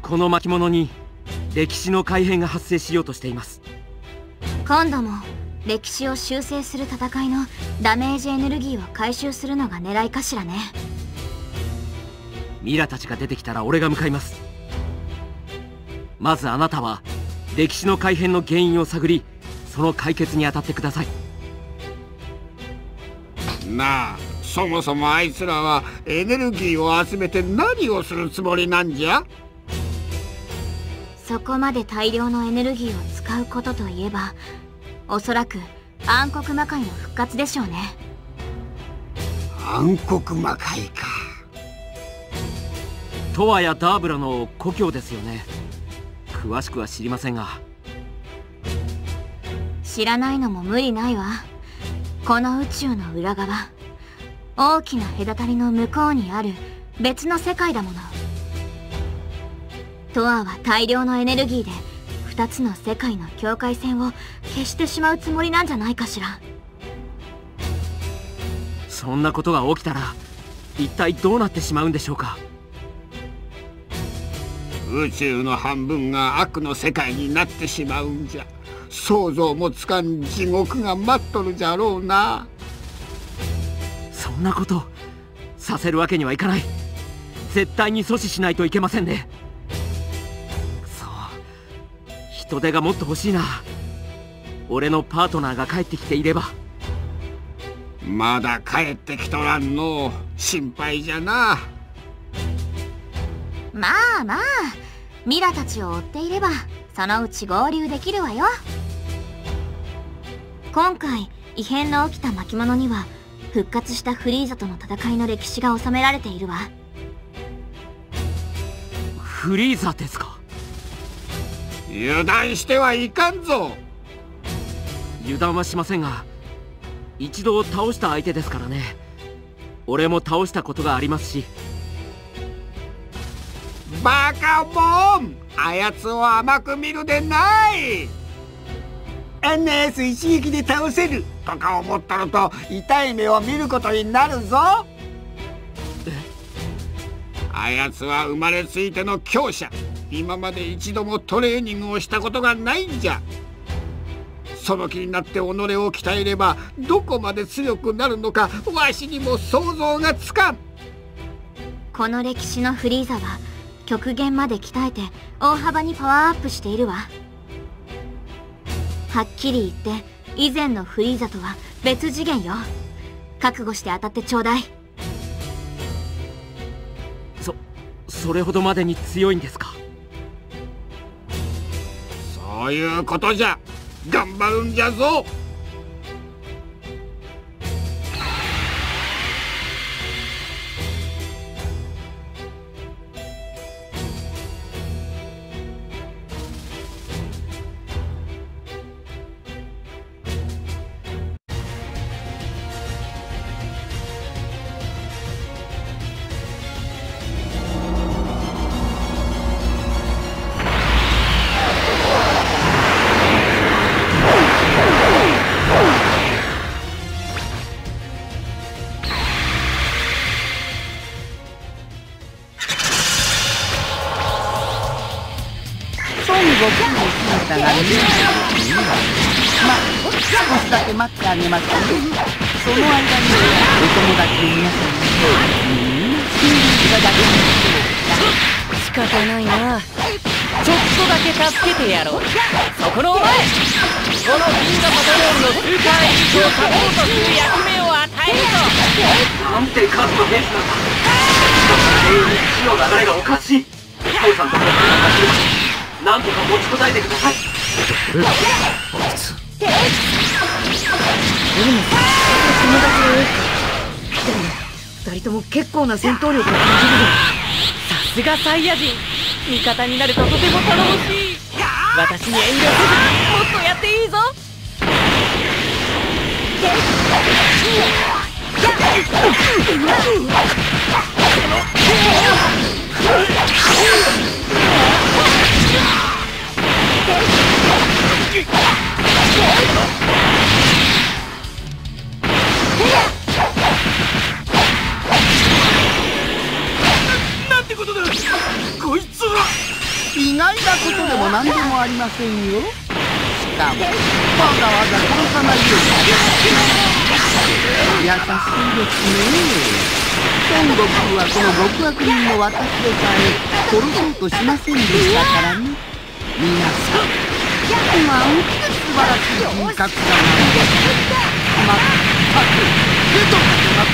この巻物に歴史の改変が発生しようとしています。 今度も歴史を修正する戦いのダメージエネルギーを回収するのが狙いかしらね。 ミラたちが出てきたら俺が向かいます。まずあなたは歴史の改変の原因を探り、その解決に当たってください。 なあ、そもそもあいつらはエネルギーを集めて何をするつもりなんじゃ？ そこまで大量のエネルギーを使うことといえば、おそらく暗黒魔界の復活でしょうね。 暗黒魔界か。 トワやダーブラの故郷ですよね。詳しくは知りませんが。 知らないのも無理ないわ。この宇宙の裏側、大きな隔たりの向こうにある別の世界だもの。トアは大量のエネルギーで2つの世界の境界線を消してしまうつもりなんじゃないかしら。 そんなことが起きたら一体どうなってしまうんでしょうか。 宇宙の半分が悪の世界になってしまうんじゃ。想像もつかん地獄が待っとるじゃろうな。 そんなことさせるわけにはいかない。絶対に阻止しないといけませんね。そう、人手がもっと欲しいな。俺のパートナーが帰ってきていれば。 まだ帰ってきとらんの。心配じゃな。 まあまあ、ミラたちを追っていればそのうち合流できるわよ。今回異変の起きた巻物には復活したフリーザとの戦いの歴史が収められているわ。 フリーザですか？ 油断してはいかんぞ。 油断はしませんが、一度倒した相手ですからね。俺も倒したことがありますし。 バカモン、あやつを甘く見るでない。あんなやつ一撃で倒せるとか思ったのと痛い目を見ることになるぞ。あやつは生まれついての強者。今まで一度もトレーニングをしたことがないんじゃ。その気になって己を鍛えればどこまで強くなるのかわしにも想像がつかん。 この歴史のフリーザは極限まで鍛えて大幅にパワーアップしているわ。はっきり言って以前のフリーザとは別次元よ。覚悟して当たってちょうだい。 それほどまでに強いんですか？ そういうことじゃ。頑張るんじゃぞ。 姿が見えないですね。まあ少しだけ待ってあげますね。その間にお友達の皆さんにみんな信じていただけます仕方ないな。ちょっとだけ助けてやろう。そこのお前、この銀河パトロールのスーパーエリートをサポートする役目を与えるぞ。 なんて数の兵士なんだ。全員に血の流れがおかしい。父さんと僕が走る。なんとか持ちこたえてください。 あいつでも友達のエースでも2人とも結構な戦闘力を感じるぞ。さすがサイヤ人、味方になるととても頼もしい。私に遠慮せずにもっとやっていいぞ。 なんてことだ。こいつはも何でもありませんよ。しかもわざわざ殺さないように優しいですね。孫悟空はこの極悪人の私でさえ殺そうとしませんでしたからね。皆さんなんて素晴らしい人格者なんです。まったく出とってます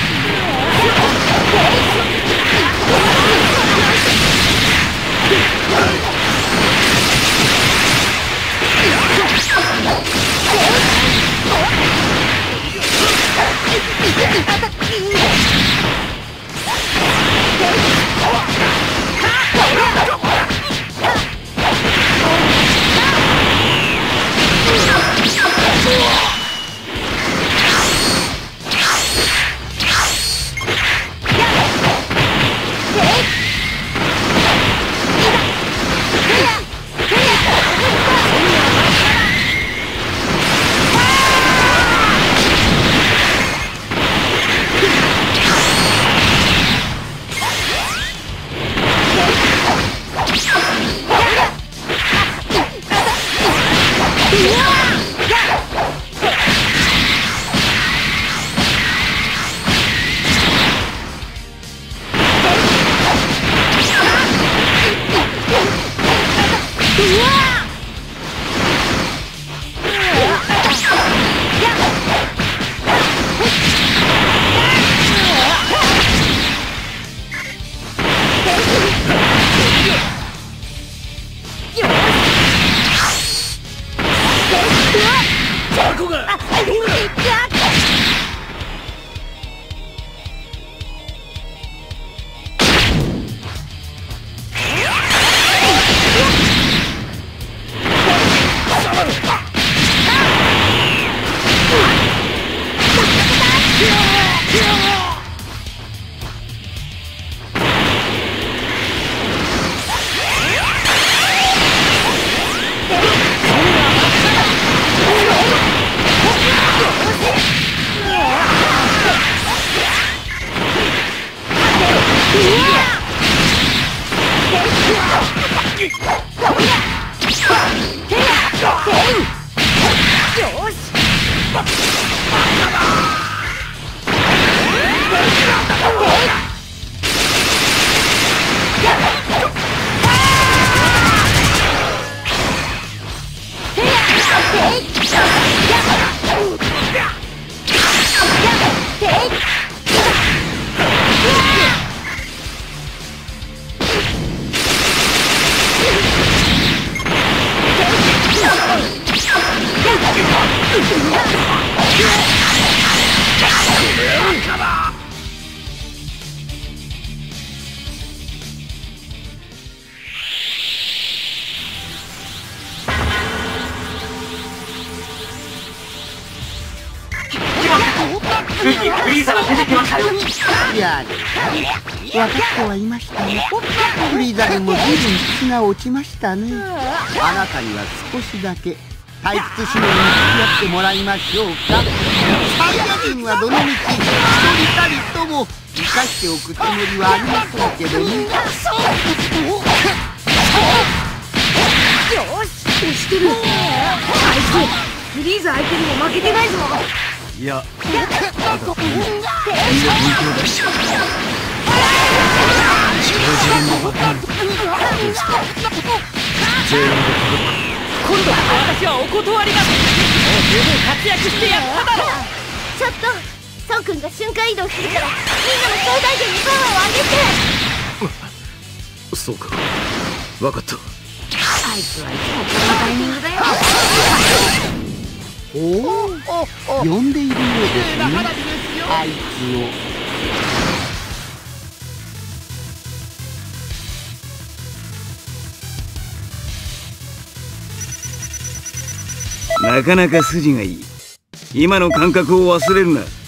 フリーザが出てきましたよ。 やれ、分かってはいましたね。フリーザでも随分質が落ちましたね。あなたには少しだけ退屈しのぎに付き合ってもらいましょうか。サイヤ人はどのみち一人たりとも生かしておくつもりはありませんけどね。 よし、押してる。あいつフリーザ相手にも負けてないぞ。 いや、まだ本気を出しちゃう。自分のバカにどうですか。全員で今度は私はお断りだ。もう十分活躍してやっただろ。 ちょっと孫君が瞬間移動するからみんなも最大限にパワーを上げて。 そうか、分かった。 あいつはいつもこんなタイミングだよ。 おお、呼んでいるようですね、あいつを。なかなか筋がいい。今の感覚を忘れるな。